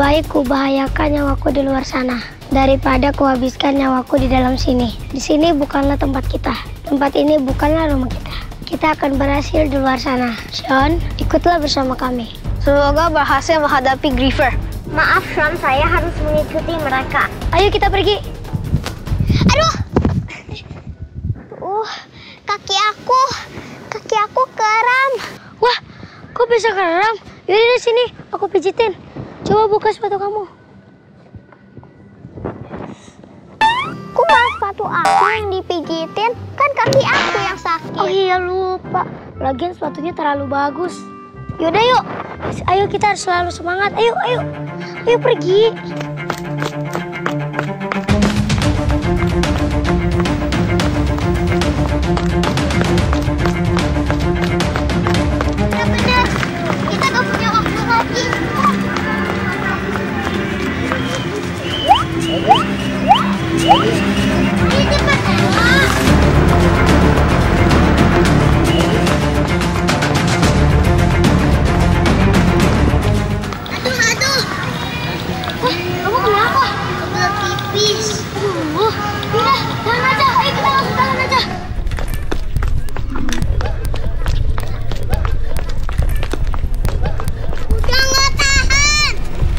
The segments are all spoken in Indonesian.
baik kubahayakan nyawaku di luar sana daripada kuhabiskan nyawaku di dalam sini. Di sini bukanlah tempat kita. Tempat ini bukanlah rumah kita. Kita akan berhasil di luar sana. Sean, ikutlah bersama kami. Semoga berhasil menghadapi Griever. Maaf, Sean, saya harus mengikuti mereka. Ayo kita pergi. Aduh, kaki aku keram. Wah, kok bisa keram? Yaudah di sini, aku pijitin. Coba buka sepatu kamu. Kok malah sepatu aku yang dipijitin? Kan kaki aku yang sakit. Oh iya, lupa. Lagian sepatunya terlalu bagus. Yaudah yuk, ayo kita harus selalu semangat. Ayo pergi. Benar-benar, kita gak punya waktu lagi. Ayo cepat, Ella. Aduh. Kamu kenapa? Kebelet pipis. Udah, jalan aja. Ayo kita langsung jalan aja. Udah nggak tahan.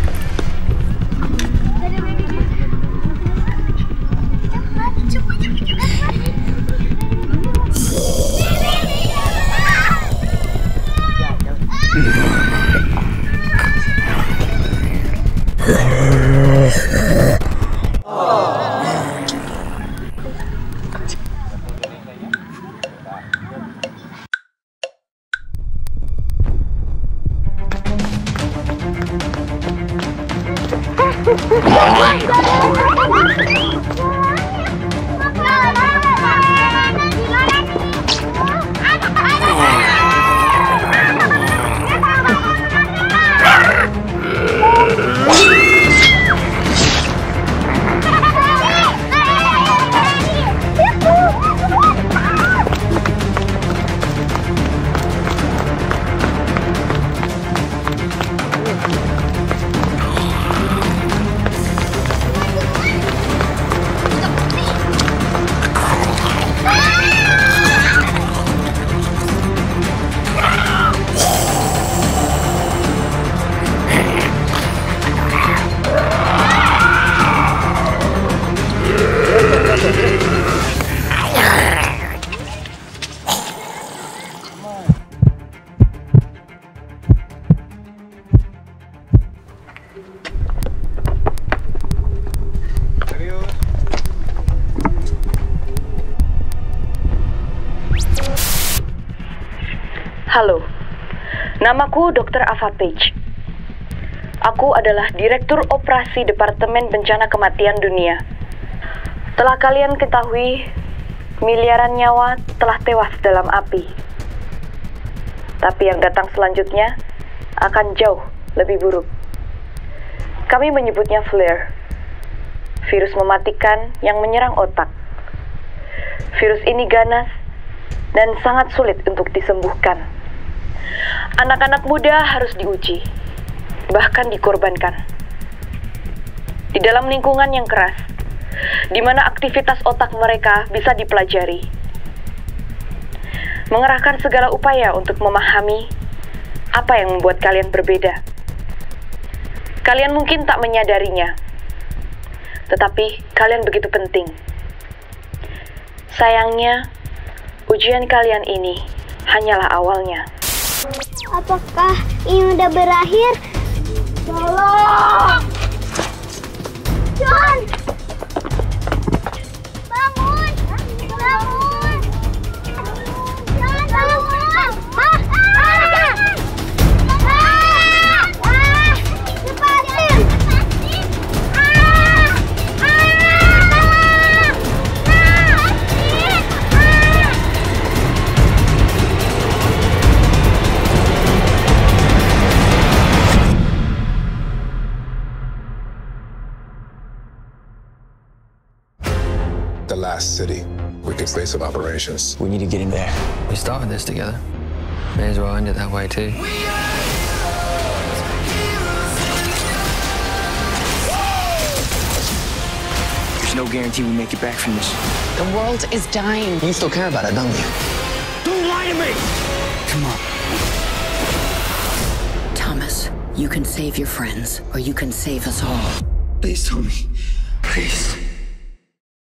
Halo, namaku Dr. Ava Page. Aku adalah Direktur Operasi Departemen Bencana Kematian Dunia. Telah kalian ketahui, miliaran nyawa telah tewas dalam api. Tapi yang datang selanjutnya akan jauh lebih buruk. Kami menyebutnya flare, virus mematikan yang menyerang otak. Virus ini ganas dan sangat sulit untuk disembuhkan. Anak-anak muda harus diuji, bahkan dikorbankan. Di dalam lingkungan yang keras, di mana aktivitas otak mereka bisa dipelajari. Mengerahkan segala upaya untuk memahami apa yang membuat kalian berbeda. Kalian mungkin tak menyadarinya, tetapi kalian begitu penting. Sayangnya, ujian kalian ini hanyalah awalnya. Apakah ini udah berakhir? Tolong! John! Bangun! Bangun! John, bangun! Lepasin! The last city with the place of operations. We need to get him there. We started this together. May as well end it that way too. no guarantee we make it back from this. The world is dying. You still care about it, don't you? Don't lie to me! Come on. Thomas, you can save your friends, or you can save us all. Please tell me. Please.